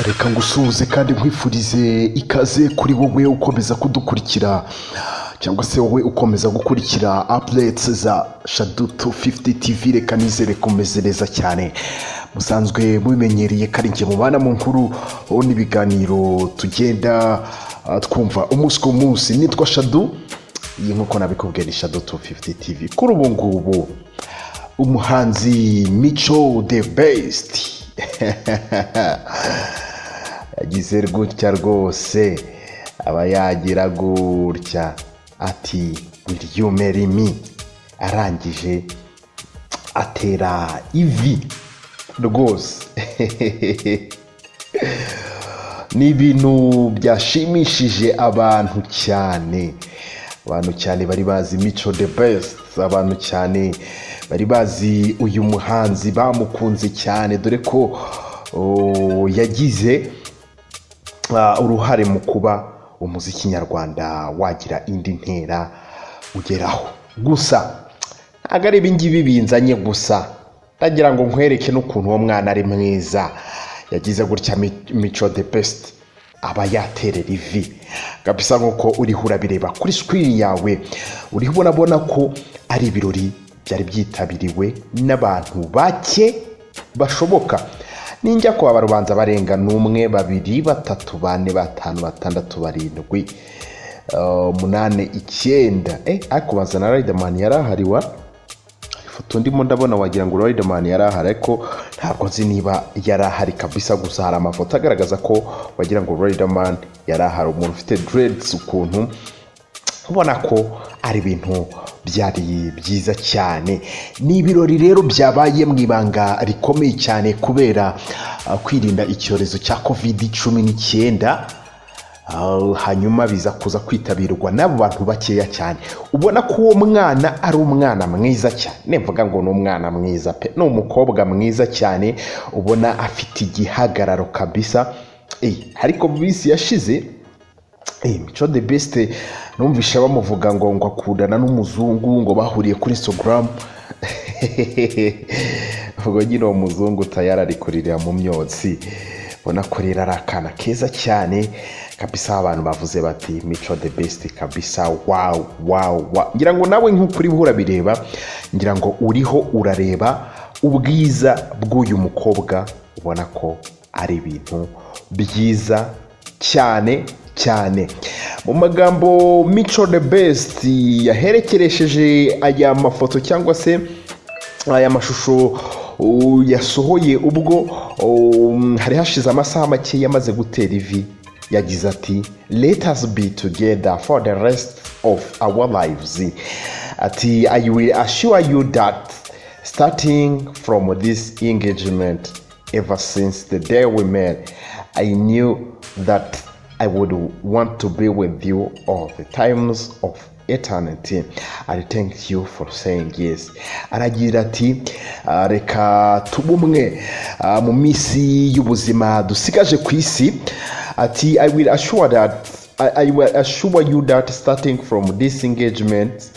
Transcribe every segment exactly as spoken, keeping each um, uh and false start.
reka ngusuhuze kandi nkwifurize ikaze kuri wowe ukomeza kudukurikira cyangwa se wowe ukomeza gukurikira updates za Shadow two fifty T V. Reka nizere kumeze neza cyane, musanzwe mubimenyereye kari nge mubana mu nkuru n'ibiganiro tugenda uh, twumva umunsi ku munsi. Nitwa Shadow, iyi nkuko nabikubwiye ni Shadow two fifty T V. Kuri ubu ngubu umuhanzi Mico the Best yagize gutya rwose, aba yagira gutya ati will you marry me, arangije atera ivi rwose. Ni ibintu byashimishije abantu cyane, abantu cyane bari bazi Mico the Best, abantu cyane bari bazi uyu muhanzi, bamukunze cyane dore ko oh, yagize uh, uruhare mu kuba umuziki nyarwanda wagira indi ntera ugeraho. Gusa agari ibingibi binzanye gusa ndagira ngo nkwereke n'ukuntu uwo mwana ari mwiza. Yagize gutya Mico the Best aba yaterera ivi kabisa, nkuko uri hurabireba kuri screen yawe uri ubona ko ari ibirori byari byitabiriwe n'abantu bake bashoboka. Ninjya ko abarubanza barenga n'umwe babiri batatu bane batanu batandatu barindwi umunane icyenda eh ariko bazana Riderman yarahari wa ifoto ndimo ndabona wagira ngo Riderman yarahari, ariko ntabwo nzi niba yarahari kabisa. Gusa hari amafoto agaragaza ko wagira ngo Riderman yarahari, umuntu ufite dreads ukuntu ubona ko ari ibintu byari byiza cyane. Ni ibirori rero byabaye mu ibanga rikomeye cyane kubera uh, kwirinda icyorezo cya covid cumi n'icyenda. Uh, hanyuma biza kuza kwitabirwa n'abo bantu bakeya cyane. Ubona ko uwo mwana ari umwana mwiza cyane, nemvuga ngo ni umwana mwiza pe, ni umukobwa mwiza cyane, ubona afite igihagararo kabisa. Eh ariko bisi yashize eh Mico the Best numvisha bamuvuga ngo ngo akundana n'umuzungu, ngo bahuriye kuri Instagram. Ubwo nyine uwo muzungu tayari ari kuririra mu myotsi, bona ko rero ari akana keza cyane kabisa. Abantu bavuze bati Mico the Best kabisa, wow wow wow. Ngira ngo nawe nk'ukuri buhura bireba, ngira ngo uriho urareba ubwiza bw'uyu mukobwa, ubona ko ari ibintu byiza cyane cyane. Mu magambo Mico the Best yaherekeresheje aya mafoto cyangwa se aya mashusho yasohoye ubwo um, hari hashize amasaha make yamaze gutera ivi, yagize ati let us be together for the rest of our lives. Ati I will assure you that starting from this engagement, ever since the day we met, I knew that I would want to be with you all the times of eternity. I thank you for saying yes. Aragira ati uh, reka tubumwe uh, mu misi y'ubuzima dusigaje ku isi. Ati I will assure that I, I will assure you that starting from this engagement,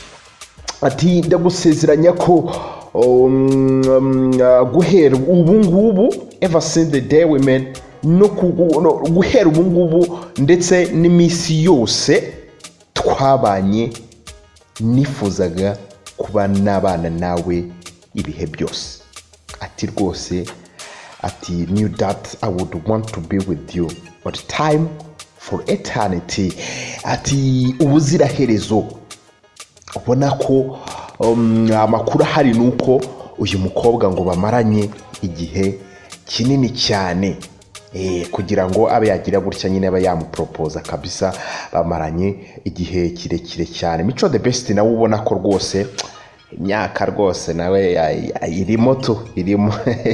ati ndagusezeranya ko um, um, uh, guhera ubu ngubu, ever since the day we met, no guhera ubu ngubu ndetse n'imisi yose twabanye, nifuzaga kuba nabana nawe ibihe byose. Ati rwose ati knew that I would want to be with you but time for eternity. Ati ubuzira herezo. Ubona ko um, amakuru ahari nuko uyu mukobwa ngo bamaranye igihe kinini cyane, eh kugira ngo abe yagira gutya nyine aba yamupropoza kabisa, bamaranye igihe kirekire cyane. Mico the Best nawe ubona ko rwose imyaka rwose nawe irimo tu irimo.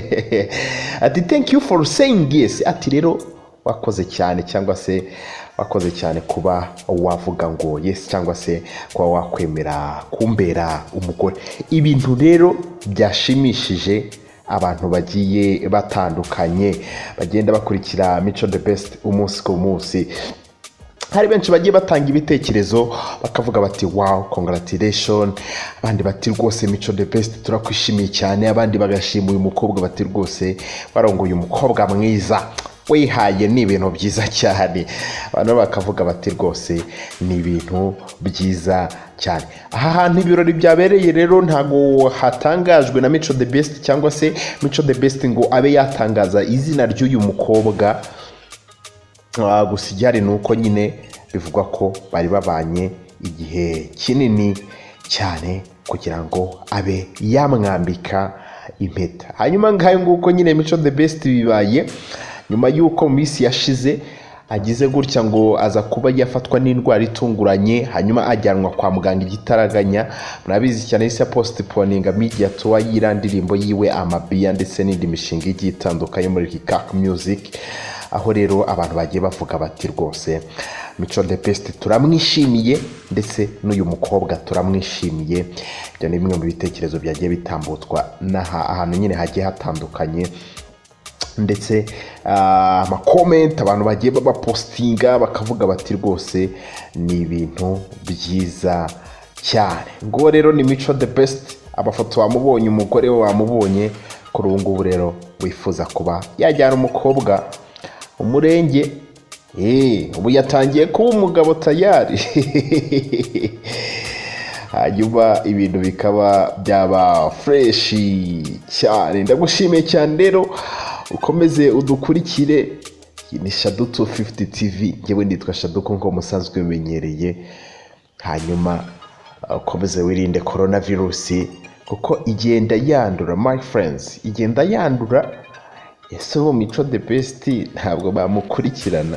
Ati thank you for saying yes. Ati rero wakoze cyane cyangwa se wakoze cyane kuba wavuga ngo yes cyangwa se kuba wakwemera kumbera umugore. Ibintu rero byashimishije abantu bagiye batandukanye bagenda bakurikira Mico the Best umunsi ku munsi. Hari benshi bagiye batanga ibitekerezo bakavuga bati wow congratulations, abandi bati rwose Mico the Best turakwishimiye cyane, abandi bagashima uyu mukobwa bati rwose barongoye umukobwa mwiza. wihaye ni ibintu byiza cyane, abantu bakavuga bati rwose ni ibintu byiza cyane. Aha hantu ibirori byabereye rero ntago hatangajwe na Mico the Best cyangwa se Mico the Best ngo abe yatangaza izina ry'uyu mukobwa, gusa igihari nuko nyine bivugwa ko bari babanye igihe kinini cyane kugira ngo abe yamwambika impeta. Hanyuma ngayo nguko nyine Mico the Best bibaye nyuma y'uko mu minsi yashize agize gutya ngo aza kuba yafatwa n'indwara itunguranye, hanyuma ajyanwa kwa muganga igitaraganya. Murabizi cyane isi ya postponinga media tour yirandirimbo yiwe Amabia ndetse n'indi mishinga igiye itandukanye muri Kikaku Music, aho rero abantu bagiye bavuga bati rwose Mico the Best turamwishimiye ndetse n'uyu mukobwa turamwishimiye. Ibyo ni bimwe mu bitekerezo byagiye bitambutwa n'aha ahantu nyine hagiye hatandukanye, ndetse ama comment abantu bagiye bapostinga bakavuga bati rwose ni ibintu byiza cyane. Ngo rero ni Mico the Best, abafoto wamubonye, umugore we wamubonye, kuri ubu ngubu rero wifuza kuba yajyana umukobwa umurenge. Eh, ubu yatangiye kuba umugabo tayari. Hanyuma ibintu bikaba byaba fresh cyane. Ndagushimiye cyane rero, ukomeze udukurikire. Ni Shadow two fifty T V, ngewe nditwa Shadow nko musanzwe bimenyereye. Hanyuma ukomeze wirinde coronavirus kuko igenda yandura my friends, igenda yandura. Ese uwo Mico the Best ntabwo bamukurikirana?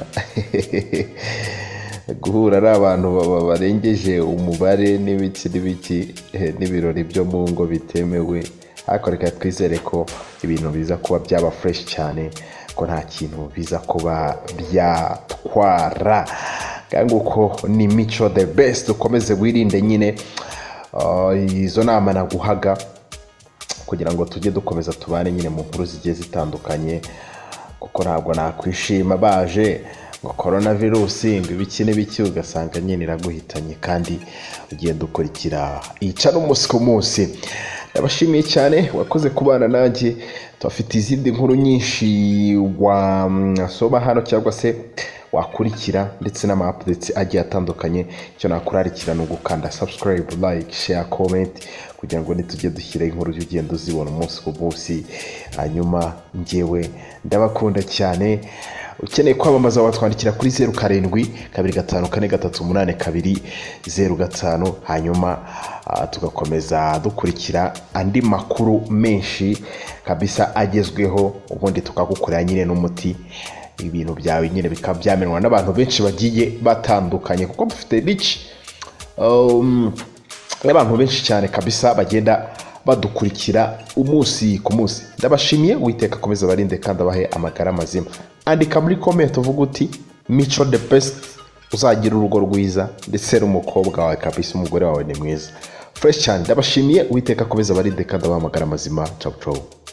Guhura ari abantu barengeje umubare n'ibiki n'ibiki n'ibirori byo mu ngo bitemewe, ariko reka twizere ko ibintu biza kuba byaba fresh cyane, ko nta kintu biza kuba byatwara. Kandi uko ni Mico the Best, ukomeze wirinde nyine izo nama naguhaga kugira ngo tujye dukomeza tubane nyine mu nkuru zigiye zitandukanye, kuko ntabwo nakwishima baje ngo coronavirus ngo ibiki n'ibiki ugasanga nyine iraguhitanye kandi ugiye dukurikira ica n'umunsi ku munsi. Ndabashimiye cyane, wakoze kubana nanjye. Tufite izindi nkuru nyinshi wasoma hano cyangwa se wakurikira, ndetse n'ama updates agiye atandukanye. Icyo nakurarikira no gukanda subscribe, like, share, comment kugira ngo nitujye dushyira inkuru y'ugendo zibona umunsi ku munsi. Hanyuma njyewe ndabakunda cyane. Ukeneye kwamamaza watwandikira kuri zero karindwi kabiri gatanu kane gatatu umunani kabiri zero gatanu. Hanyuma uh, tugakomeza dukurikira andi makuru menshi kabisa agezweho, ubundi tukagukorera nyine n'umuti ibintu byawe nyine bikaba byamenwa n'abantu benshi bagiye batandukanye, kuko dufite rich um, n'abantu benshi cyane kabisa bagenda badukurikira umunsi ku munsi. Ndabashimiye, Uwiteka akomeza barinde kandi abahe amagara mazima. Andika muri comment uvuga uti Mico the Best, uzagira urugo rwiza ndetse n'umukobwa wawe kabisa, umugore wawe ni mwiza fresh cyane. Ndabashimiye, Uwiteka akomeza barinde kandi abahe amagara mazima. Ciao ciao.